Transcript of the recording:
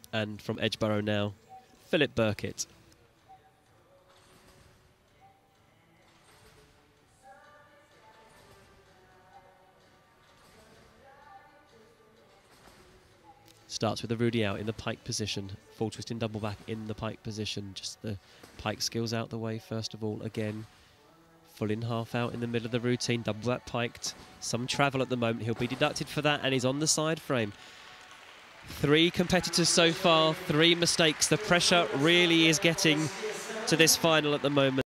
And from Edgeborough now, Philip Birkett. Starts with the Rudy out in the pike position. Full twisting double back in the pike position. Just the pike skills out the way first of all again. Full in half out in the middle of the routine. Double back piked. Some travel at the moment. He'll be deducted for that and he's on the side frame. 3 competitors so far, 3 mistakes. The pressure really is getting to this final at the moment.